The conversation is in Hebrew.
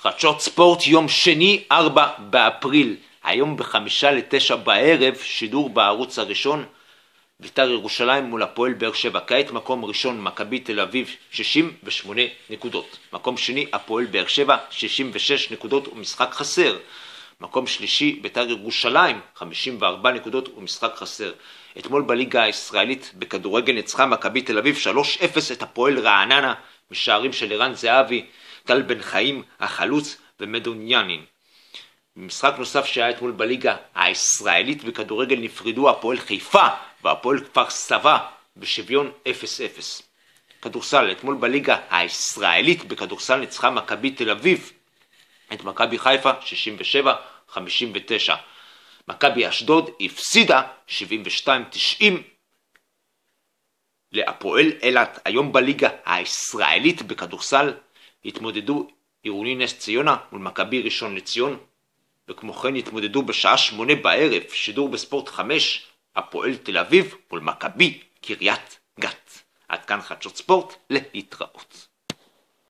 חדשות ספורט יום שני 4 באפריל, היום ב8:55 בערב, שידור בערוץ הראשון, בית"ר ירושלים מול הפועל באר שבע. כעת מקום ראשון מכבי תל אביב 68 נקודות, מקום שני הפועל באר שבע 66 נקודות ומשחק חסר, מקום שלישי בית"ר ירושלים 54 נקודות ומשחק חסר. אתמול בליגה הישראלית בכדורגל ניצחה מכבי תל אביב 3-0 את הפועל רעננה משערים של ערן זהבי, טל בן חיים החלוץ ומדוניאנין. במשחק נוסף שהיה אתמול בליגה הישראלית בכדורגל נפרדו הפועל חיפה והפועל כפר סבא בשוויון 0-0. כדורסל, אתמול בליגה הישראלית בכדורסל ניצחה מכבי תל אביב את מכבי חיפה 67-59. מכבי אשדוד הפסידה 72-90 להפועל אילת. היום בליגה הישראלית בכדורסל התמודדו עירוני נס ציונה מול מכבי ראשון לציון, וכמו כן התמודדו בשעה 8 בערב, שידור בספורט 5, הפועל תל אביב מול מכבי קריית גת. עד כאן חדשות ספורט, להתראות.